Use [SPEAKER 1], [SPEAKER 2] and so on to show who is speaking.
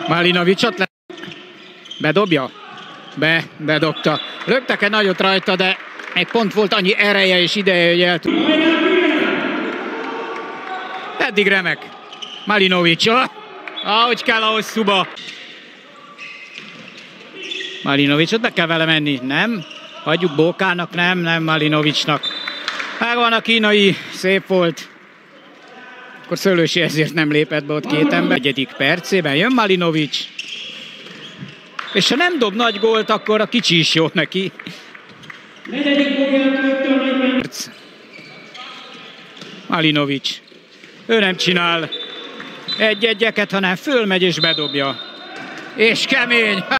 [SPEAKER 1] Malinovic ott le... Bedobja? Bedobta. Rögtek-e nagyot rajta, de egy pont volt annyi ereje és ideje, hogy el tud. Eddig remek. Malinovic. Ahogy kell a hosszúba. Malinovicot be kell vele menni. Nem. Hagyjuk Bókának, nem Malinovicnak. Megvan a kínai, szép volt. Akkor Szőlősi ezért nem lépett be ott két ember. 1. percében jön Malinovic. És ha nem dob nagy gólt, akkor a kicsi is jó neki. Malinovic. Ő nem csinál egy-egyeket, hanem fölmegy és bedobja. És kemény.